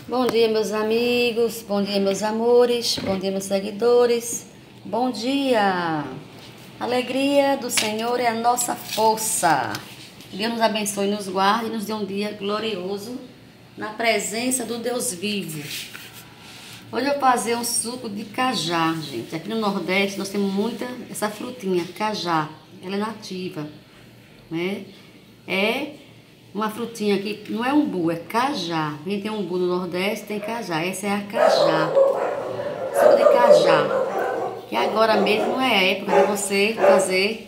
Bom dia, meus amigos, bom dia, meus amores, bom dia, meus seguidores, bom dia! A alegria do Senhor é a nossa força. Que Deus nos abençoe, nos guarde e nos dê um dia glorioso na presença do Deus vivo. Hoje eu vou fazer um suco de cajá, gente. Aqui no Nordeste nós temos muita essa frutinha, cajá. Ela é nativa, né? É uma frutinha que não é umbu, é cajá. Quem tem umbu no Nordeste tem cajá. Essa é a cajá. Suco de cajá. Que agora mesmo não é a época de você fazer.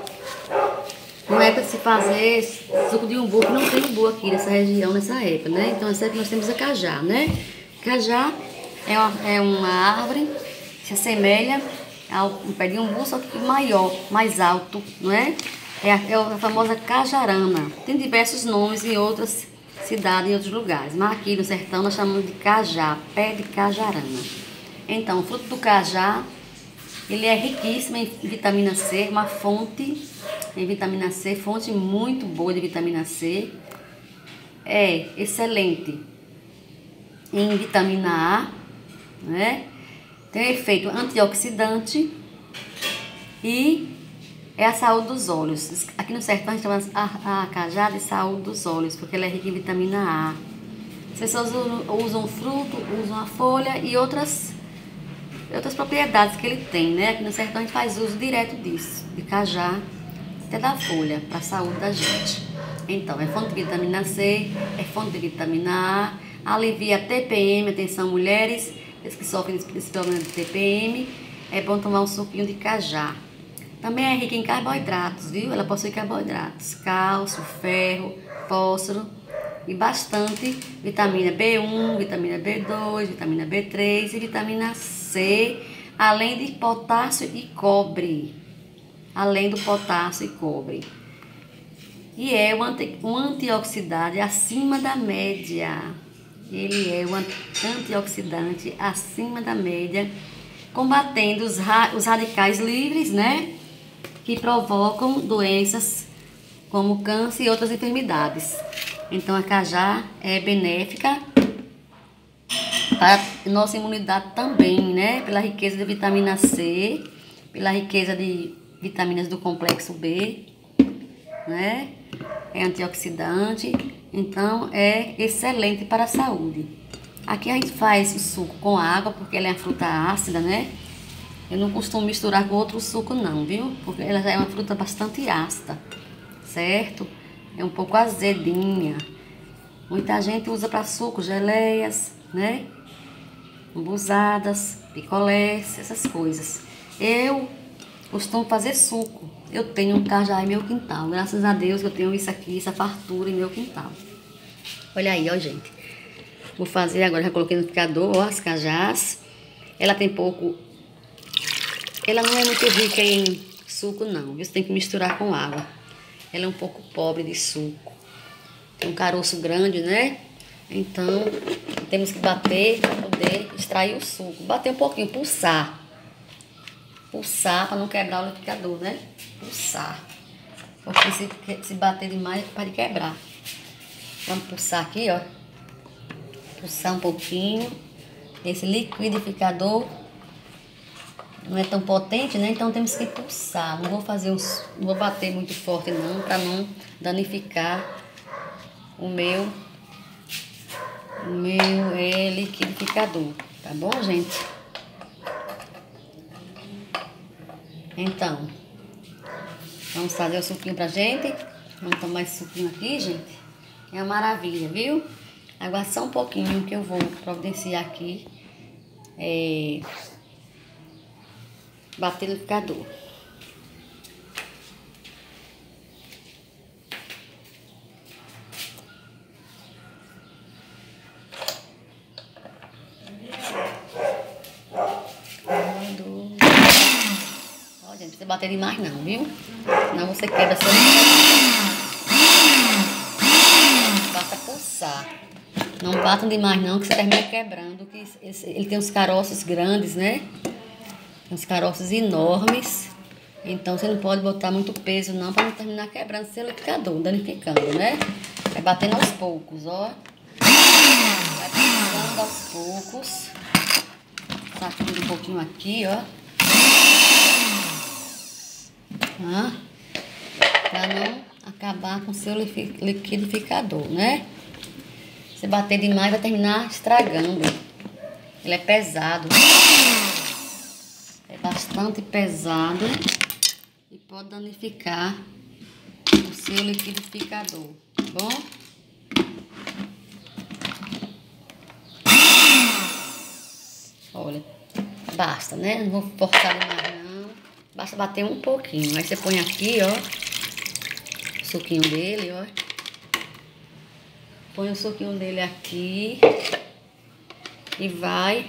Não é para se fazer suco de umbu, que não tem umbu aqui nessa região, nessa época, né? Então essa época nós temos a cajá, né? Cajá é uma árvore que se assemelha ao pé de umbu, só que maior, mais alto, não é? É a famosa cajarana. Tem diversos nomes em outras cidades, em outros lugares. Mas aqui no sertão nós chamamos de cajá, pé de cajarana. Então, o fruto do cajá, ele é riquíssimo em vitamina C, uma fonte em vitamina C, fonte muito boa de vitamina C. É excelente em vitamina A, né? Tem efeito antioxidante e é a saúde dos olhos. Aqui no sertão a gente chama a cajá de saúde dos olhos, porque ela é rica em vitamina A. As pessoas usam o fruto, usam a folha e outras propriedades que ele tem, né? Aqui no sertão a gente faz uso direto disso, de cajá, até da folha, para a saúde da gente. Então, é fonte de vitamina C, é fonte de vitamina A, alivia a TPM, atenção mulheres, que sofrem desse problema de TPM, é bom tomar um suquinho de cajá. Também é rica em carboidratos, viu? Ela possui carboidratos, cálcio, ferro, fósforo e bastante vitamina B1, vitamina B2, vitamina B3 e vitamina C, além de potássio e cobre. Além do potássio e cobre. E é um antioxidante acima da média. Ele é um antioxidante acima da média, combatendo os radicais livres, né? Que provocam doenças como câncer e outras enfermidades. Então a cajá é benéfica para a nossa imunidade também, né? Pela riqueza de vitamina C, pela riqueza de vitaminas do complexo B, né? É antioxidante, então é excelente para a saúde. Aqui a gente faz o suco com água, porque ela é uma fruta ácida, né? Eu não costumo misturar com outro suco não, viu? Porque ela já é uma fruta bastante ácida, certo? É um pouco azedinha. Muita gente usa para suco, geleias, né? Umbuzadas, picolés, essas coisas. Eu costumo fazer suco. Eu tenho um cajá em meu quintal. Graças a Deus eu tenho isso aqui, essa fartura em meu quintal. Olha aí, ó, gente. Vou fazer agora, já coloquei no picador, ó, as cajás. Ela tem pouco... Ela não é muito rica em suco, não. Você tem que misturar com água. Ela é um pouco pobre de suco. Tem um caroço grande, né? Então, temos que bater para poder extrair o suco. Bater um pouquinho, pulsar. Pulsar para não quebrar o liquidificador, né? Pulsar. Porque se bater demais, pode quebrar. Vamos pulsar aqui, ó. Pulsar um pouquinho. Esse liquidificador não é tão potente, né? Então temos que pulsar. Não vou bater muito forte não, para não danificar o meu liquidificador. Tá bom, gente? Então, vamos fazer o suquinho pra gente. Vamos tomar esse suquinho aqui, gente. É uma maravilha, viu? Agora só um pouquinho que eu vou providenciar aqui. Bater no liquidificador. Ó, gente, não precisa bater demais não, viu? Senão você quebra seu liquidificador. Basta pulsar. Não batam demais não, que você termina quebrando. Que ele tem uns caroços grandes, né? Uns caroços enormes. Então você não pode botar muito peso não, para não terminar quebrando seu liquidificador, danificando, né? Vai batendo aos poucos, ó. Vai passando poucos. Sacude um pouquinho aqui, ó. Pra não acabar com o seu liquidificador, né? Se bater demais vai terminar estragando. Ele é pesado. É bastante pesado e pode danificar o seu liquidificador, tá bom? Olha, basta, né? Não vou forçar demais não. Basta bater um pouquinho. Aí você põe aqui, ó, o suquinho dele, ó. Põe o suquinho dele aqui e vai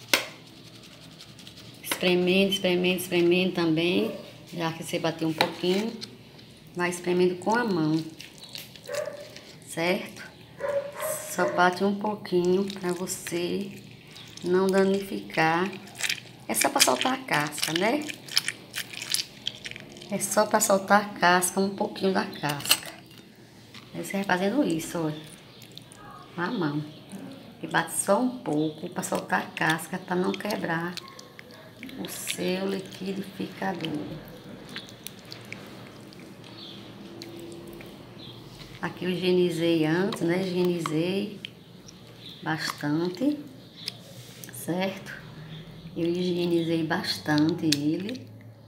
espremendo também. Já que você bateu um pouquinho, vai espremendo com a mão, certo? Só bate um pouquinho para você não danificar. É só para soltar a casca, né? É só para soltar a casca, um pouquinho da casca. Aí você vai fazendo isso, ó, com a mão. E bate só um pouco para soltar a casca, para não quebrar o seu liquidificador. Aqui eu higienizei antes, né? Higienizei bastante, certo? Eu higienizei bastante ele.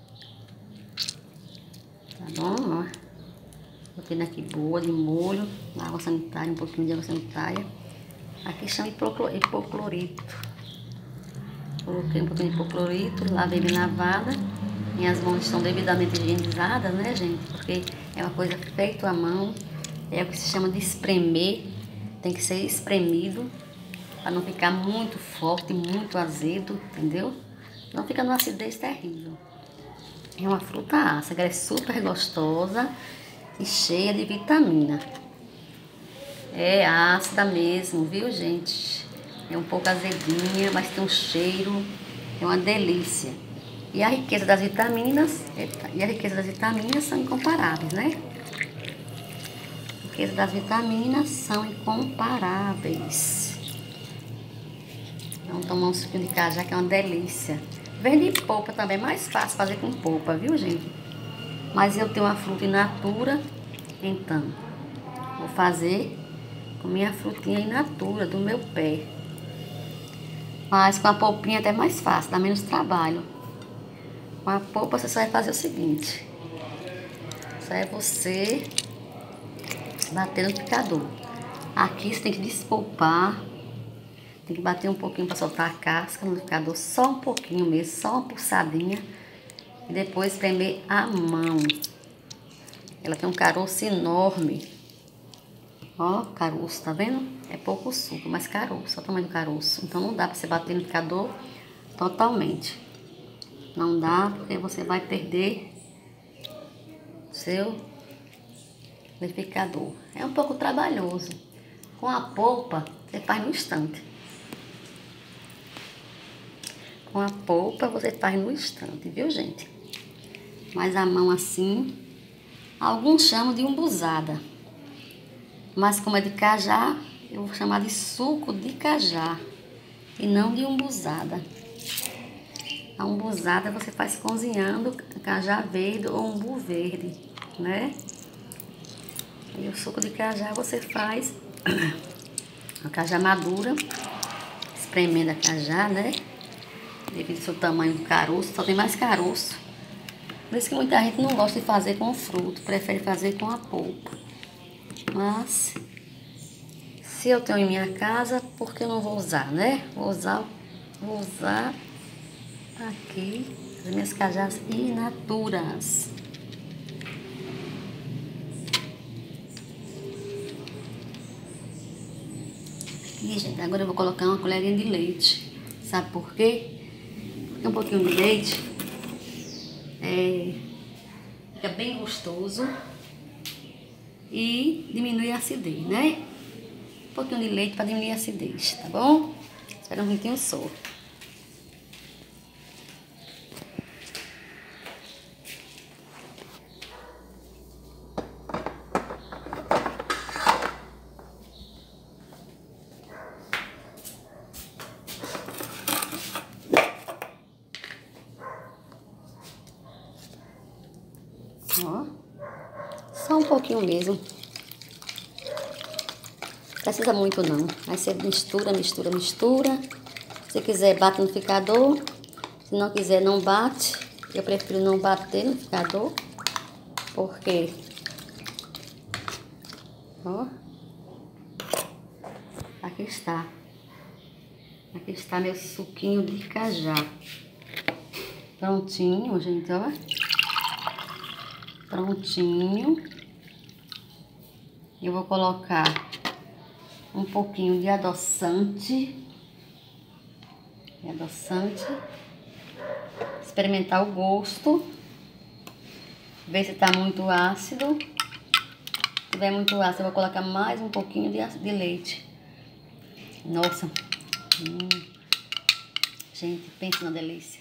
Tá bom, ó. Botei aqui boa de molho, água sanitária, um pouquinho de água sanitária. Aqui chama hipoclorito. Coloquei um pouquinho de hipoclorito, lavei bem lavada. Minhas mãos estão devidamente higienizadas, né, gente? Porque é uma coisa feita à mão. É o que se chama de espremer. Tem que ser espremido para não ficar muito forte, muito azedo, entendeu? Não fica numa acidez terrível. É uma fruta ácida, ela é super gostosa e cheia de vitamina. É ácida mesmo, viu, gente? É um pouco azedinha, mas tem um cheiro, é uma delícia. E a riqueza das vitaminas, são incomparáveis, né? A riqueza das vitaminas são incomparáveis. Vamos tomar um suquinho de cajá, que é uma delícia. Vende polpa também, é mais fácil fazer com polpa, viu, gente? Mas eu tenho uma fruta in natura, então vou fazer com minha frutinha in natura do meu pé. Mas com a polpinha é até mais fácil, dá menos trabalho. Com a polpa você só vai fazer o seguinte: só é você bater no picador. Aqui você tem que despolpar, tem que bater um pouquinho para soltar a casca no picador, só um pouquinho mesmo, só uma pulsadinha. E depois espremer a mão. Ela tem um caroço enorme. Ó, caroço, tá vendo? É pouco suco, mas caroço, olha o tamanho do caroço. Então não dá pra você bater no picador totalmente. Não dá, porque você vai perder seu liquidificador. É um pouco trabalhoso. Com a polpa, você faz no instante. Com a polpa, você faz no instante, viu, gente? Mas a mão assim, alguns chamam de umbuzada. Mas como é de cajá, eu vou chamar de suco de cajá e não de umbuzada. A umbuzada você faz cozinhando cajá verde ou umbu verde, né? E o suco de cajá você faz a cajá madura, espremendo a cajá, né? Devido ao seu tamanho do caroço, só tem mais caroço. Por isso que muita gente não gosta de fazer com o fruto, prefere fazer com a polpa. Mas se eu tenho em minha casa, por que eu não vou usar, né? Vou usar aqui as minhas cajás in naturas. Aqui, gente, agora eu vou colocar uma colherinha de leite. Sabe por quê? Porque um pouquinho de leite fica bem gostoso e diminui a acidez, né? Um pouquinho de leite para diminuir a acidez, tá bom? Espera um minutinho só. Ó. Só um pouquinho mesmo. Não precisa muito não. Aí você mistura, mistura, mistura. Se quiser, bate no liquidificador. Se não quiser, não bate. Eu prefiro não bater no liquidificador. Porque... Ó. Aqui está. Aqui está meu suquinho de cajá. Prontinho, gente, ó. Prontinho. Eu vou colocar um pouquinho de adoçante. Experimentar o gosto. Ver se tá muito ácido. Se tiver muito ácido, eu vou colocar mais um pouquinho de leite. Nossa. Gente, pensa na delícia.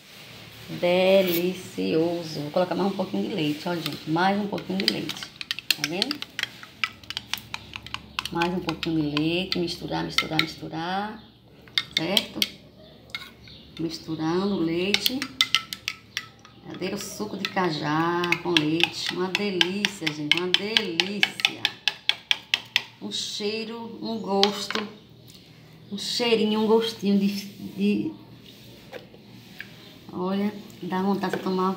Delicioso. Vou colocar mais um pouquinho de leite, ó, gente. Mais um pouquinho de leite. Tá vendo? Mais um pouquinho de leite. Misturar, misturar, misturar. Certo? Misturando o leite. Verdadeiro suco de cajá com leite. Uma delícia, gente. Uma delícia. Um cheiro, um gosto. Um cheirinho, um gostinho de... Olha, dá vontade de tomar.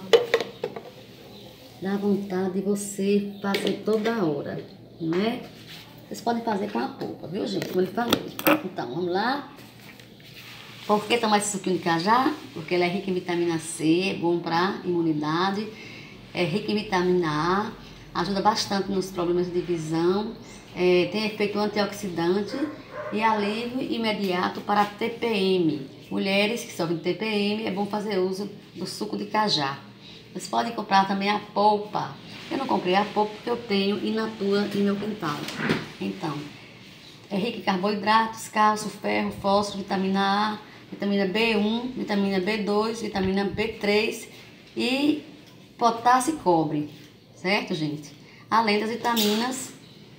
Dá vontade de você fazer toda hora, não é? Vocês podem fazer com a polpa, viu, gente? Como ele falou. Então, vamos lá. Por que tomar esse suquinho de cajá? Porque ele é rico em vitamina C, é bom para imunidade. É rico em vitamina A, ajuda bastante nos problemas de visão. Tem efeito antioxidante e alívio imediato para TPM. Mulheres que sofrem de TPM, é bom fazer uso do suco de cajá. Vocês podem comprar também a polpa. Eu não comprei a polpa porque eu tenho Inatua em meu quintal. Então, é rico em carboidratos, cálcio, ferro, fósforo, vitamina A, vitamina B1, vitamina B2, vitamina B3 e potássio e cobre. Certo, gente? Além das vitaminas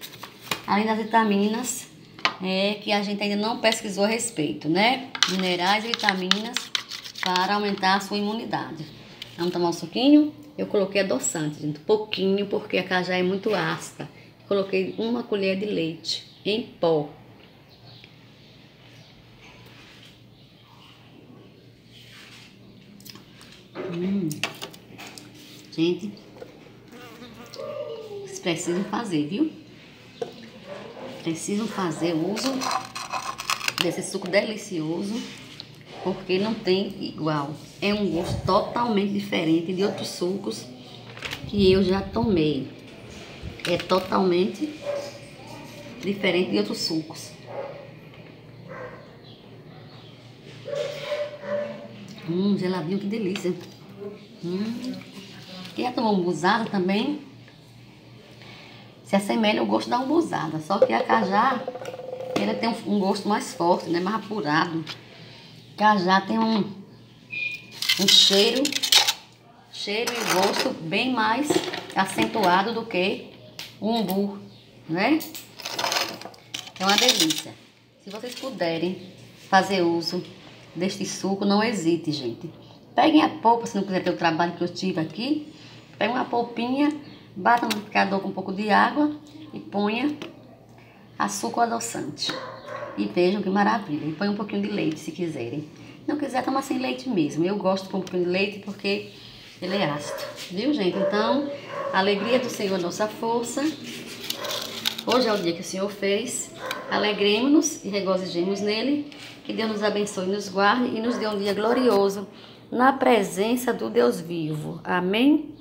que a gente ainda não pesquisou a respeito, né? Minerais e vitaminas para aumentar a sua imunidade. Vamos tomar um suquinho? Eu coloquei adoçante, gente, pouquinho, porque a cajá é muito ácida. Coloquei 1 colher de leite em pó. Gente, vocês precisam fazer, viu? Precisam fazer uso desse suco delicioso, porque não tem igual. É um gosto totalmente diferente de outros sucos que eu já tomei. É totalmente diferente de outros sucos. Geladinho, que delícia. Quem já tomou umbuzada também se assemelha ao gosto da umbuzada, só que a cajá, ela tem um gosto mais forte, né, mais apurado. Cajá tem um cheiro e gosto bem mais acentuado do que o umbu, né? É uma delícia. Se vocês puderem fazer uso deste suco, não hesite, gente. Peguem a polpa, se não quiser ter o trabalho que eu tive aqui. Peguem uma polpinha, bata no liquidificador com um pouco de água e ponha açúcar adoçante. E vejam que maravilha. E põe um pouquinho de leite, se quiserem. Se não quiser, tomar sem leite mesmo. Eu gosto de pôr um pouquinho de leite porque ele é ácido. Viu, gente? Então, a alegria do Senhor é nossa força. Hoje é o dia que o Senhor fez. Alegremos-nos e regozijemos nele. Que Deus nos abençoe, nos guarde e nos dê um dia glorioso na presença do Deus vivo. Amém?